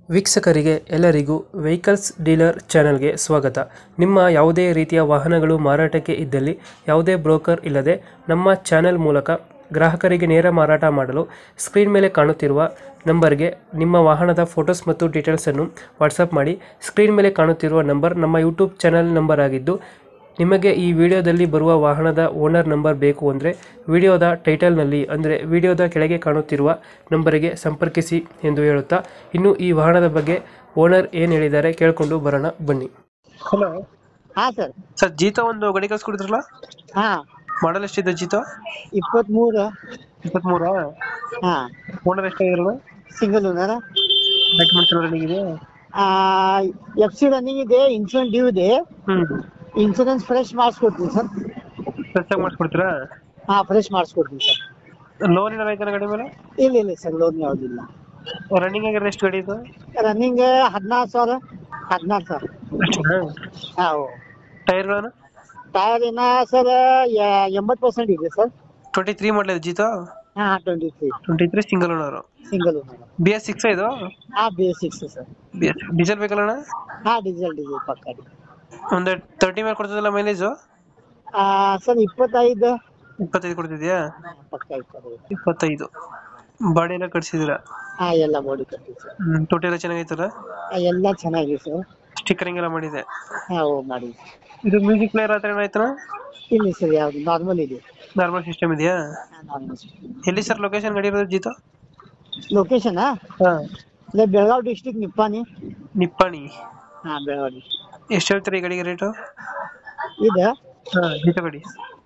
ವೀಕ್ಷಕರಿಗೆ ಎಲ್ಲರಿಗೂ vehicles dealer ಚಾನೆಲ್ಗೆ ಸ್ವಾಗತ. ನಿಮ್ಮ ಯಾವುದೇ ರೀತಿಯ ವಾಹನಗಳು ಮಾರಾಟಕ್ಕೆ ಇದ್ದಲ್ಲಿ ಯಾವುದೇ ಬ್ರೋಕರ್ ಇಲ್ಲದೆ ನಮ್ಮ ಚಾನೆಲ್ ಮೂಲಕ ಗ್ರಾಹಕರಿಗೆ ನೇರ ಮಾರಾಟ ಮಾಡಲು ಸ್ಕ್ರೀನ್ ಮೇಲೆ ಕಾಣುತ್ತಿರುವ ನಂಬರ್ಗೆ ನಿಮ್ಮ ವಾಹನದ ಫೋಟೋಸ್ ಮತ್ತು ಡೀಟೇಲ್ಸನ್ನು ವಾಟ್ಸಪ್ ಮಾಡಿ. ಸ್ಕ್ರೀನ್ ಮೇಲೆ ಕಾಣುತ್ತಿರುವ ನಂಬರ್ ನಮ್ಮ ಯೂಟ್ಯೂಬ್ ಚಾನೆಲ್ ನಂಬರ್ ಆಗಿದ್ದು, ನಿಮಗೆ ಈ ವಿಡಿಯೋದಲ್ಲಿ ಬರುವ ವಾಹನದ ಓನರ್ ನಂಬರ್ ಬೇಕು ಅಂದರೆ ವಿಡಿಯೋದ ಟೈಟಲ್ನಲ್ಲಿ ಅಂದರೆ ವಿಡಿಯೋದ ಕೆಳಗೆ ಕಾಣುತ್ತಿರುವ ನಂಬರಿಗೆ ಸಂಪರ್ಕಿಸಿ ಎಂದು ಹೇಳುತ್ತಾ, ಇನ್ನು ಈ ವಾಹನದ ಬಗ್ಗೆ ಓನರ್ ಏನು ಹೇಳಿದ್ದಾರೆ ಕೇಳಿಕೊಂಡು ಬರೋಣ ಬನ್ನಿ. ಹಲೋ ಹಾ ಸರ್. ಸರ್, ಜೀತೋ ಒಂದು ಗಾಡಿ ಕಳ್ಸ್ಕೊಡಿದ್ರಲ್ಲ, ಹಾ ಮಾಡಲ್ ಎಷ್ಟಿದೆ ಜೀತೋ? 23. 23. ಹಾ ಓನರ್ ಎಷ್ಟಾಗಿರೋದು? Single owner. ಡಾಕ್ಯುಮೆಂಟ್ಸ್ ಎಲ್ಲ ರನ್ನಿಂಗ್ ಇದೆ? FC ರನ್ನಿಂಗ್ ಇದೆ, ಇನ್ಶೂರೆನ್ಸ್ ಡ್ಯೂ ಇದೆ. ಇನ್ಶೂರೆನ್ಸ್ ಫ್ರೆಶ್ ಮಾಡಿಸ್ಕೊಡ್ತೀನಿ ಸರ್. ಫ್ರೆಶ್ ಆಗಿ ಮಾಡಿಸ್ಕೊಡ್ತೀರಾ? ಹಾ ಫ್ರೆಶ್ ಮಾಡಿಸ್ಕೊಡ್ತೀನಿ ಸರ್. ಲೋನ್ ಏನಾರ ಆಯ್ತಾನ ಗಾಡಿ ಮೇಲೆ? ಇಲ್ಲ ಸರ್, ಲೋನ್ ಯಾವುದಿಲ್ಲ. ರನ್ನಿಂಗ್ ಆಗಿರೋ ಎಷ್ಟು ಗಾಡಿ ಇದು? ರನ್ನಿಂಗ್ 14,000. 14,000. ಅಷ್ಟೇನಾ? ಹಾ. ಟೈರ್ಗಳನ್ನು? ಟೈರ್ ಇನ್ನ ಸರ್ 80% ಇದೆ ಸರ್. 23 ಮಾಡಲಿದೆ ಜೀತೋ? ಹಾ 23. 23 single owner. Single owner. BS6 ಇದು? ಹಾ BS6 ಸರ್. ಡೀಸೆಲ್ ಬೇಕಲ್ಲ? ಹಾ ಡೀಸೆಲ್ ಪಕ್ಕ. ಒಂದು 30 ಮೇಲೆ ಕೊಡ್ತದಲ್ಲ ಮೈಲೇಜು? ಸರ್ 25. 25 ಕೊಡ್ತಿದ್ಯಾ? ಪಕ್ಕ 25. 25. ಬಾಡಿ ಎಲ್ಲ ಕಟ್ಸಿದ್ದೀರಾ? ಹಾ ಎಲ್ಲ ಬಾಡಿ ಕಟ್ಟಿ ಸರ್. ತೊಟ್ಟಿ ಎಲ್ಲ ಚೆನ್ನಾಗೈತಲ್ಲ? ಎಲ್ಲ ಚೆನ್ನಾಗಿದೆ ಸರ್. ಸ್ಟಿಕ್ಕರಿಂಗ್ ಎಲ್ಲ ಮಾಡಿದೆ? ಹಾ ಮಾಡಿ. ಇದು ಮ್ಯೂಸಿಕ್ ಪ್ಲೇಯರ್ ಹತ್ರ ಏನಾಯ್ತನ? ಇಲ್ಲ ಸರ್, ಯಾವ್ದು ನಾರ್ಮಲ್ ಇದೆ. ನಾರ್ಮಲ್ ಸಿಸ್ಟಮ್ ಇದೆಯಾ? ನಾರ್ಮಲ್. ಎಲ್ಲಿ ಸರ್ ಲೊಕೇಶನ್ ಗಾಡಿ ಇರೋದು ಜೀತೋ? ಲೊಕೇಶನ್ ಇಲ್ಲ, ಬೆಳಗಾವಿ ಡಿಸ್ಟ್ರಿಕ್ಟ್ ನಿಪ್ಪಾಣಿ. ನಿಪ್ಪಾಣಿ? ಹಾ ಬೆಳಗಾವಿ. ಎಷ್ಟು ಹೇಳ್ತೀರಿ ಈ ಗಾಡಿಗೆ ರೇಟು? ಇದೆ ಜೀತೋ ಗಾಡಿ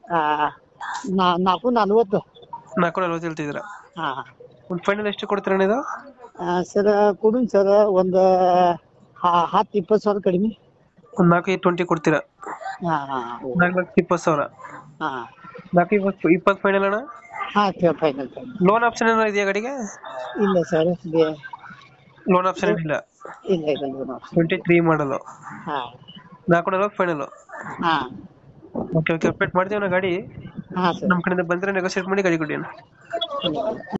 440. 440 ಹೇಳ್ತಿದ್ದೀರಾ? ಹಾ ಒಂದು ಫೈನಲ್ ಎಷ್ಟು ಕೊಡ್ತೀರಾ ಇದು? ಸರ್ ಕೊಡುನ್ ಸರ್, ಒಂದು 10-20 ಸಾವಿರ ಕಡಿಮೆ. ಒಂದು 4-20 ಕೊಡ್ತೀರಾ? ಹಾ 4,20,000. ಹಾ 4,20 ಫೈನಲ್ ಅಣ್ಣ? ಹಾ ಫೈನಲ್. ಲೋನ್ ಆಪ್ಷನ್ ಏನಾರ ಇದೆಯಾ ಗಾಡಿಗೆ? ಇಲ್ಲ ಸರ್, ಲೋನ್ ಆಪ್ಷನ್ ಏನಿಲ್ಲ? ಇಲ್ಲ 23 ಮಾಡಲು. ಹಾ 4,40 ಫೈನಲ್. ಹಾ ಓಕೆ ಅಪ್ಡೇಟ್ ಮಾಡ್ತೀವಿ ನಾ ಗಾಡಿ. ಹಾ ಸರ್. ನಮ್ಮ ಕಡೆಯಿಂದ ಬಂದರೆ ನೆಗೋಸಿಯೇಟ್ ಮಾಡಿ ಗಾಡಿ ಕೊಡಿ ಅಣ್ಣ.